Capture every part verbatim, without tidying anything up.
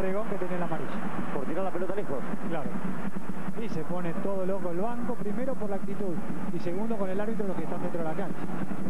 Obregón, que tenía la amarilla. Por tirar la pelota lejos. Claro. Y se pone todo loco el banco, primero por la actitud y segundo con el árbitro, los que están dentro de la cancha.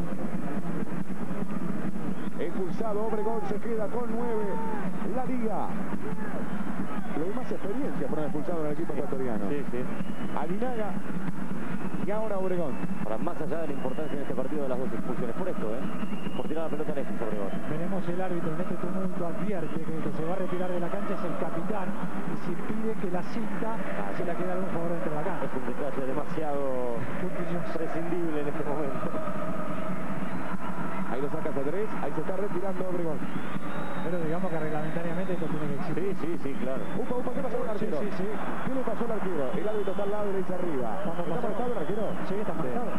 Expulsado Obregón, se queda con nueve. La Liga. Los demás experiencias fueron expulsados en el equipo ecuatoriano. Sí, sí. Aguinaga y ahora Obregón. Ahora, más allá de la importancia en este partido de las dos expulsiones, por esto, ¿eh? Por tirar la pelota lejos, Obregón. Veremos si el árbitro en este tumulto advierte que el que se va a retirar de la cancha es el capitán y si pide que la cinta se la quede algún jugador dentro de la cancha. Es un detalle demasiado prescindible en este momento. Ahí lo saca Cedrés, ahí se está retirando Obregón. Pero digamos que reglamentariamente esto tiene que existir. Sí, sí, sí, claro. Upa, upa, ¿qué pasó con el arquero? Sí, sí, sí. ¿Qué le pasó al arquero? El árbitro está al lado y le dice arriba. Cuando ¿Está pasó- marcado el arquero? Sí, está marcado.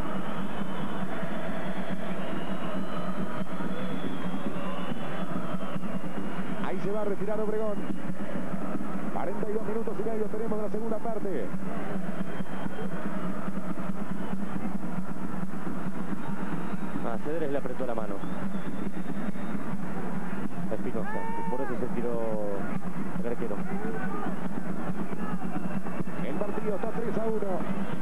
Ahí se va a retirar Obregón. cuarenta y dos minutos y medio tenemos de la segunda parte. A Cedrés le apretó la mano. Espinosa. Y por eso se tiró el arquero. El partido está tres a uno.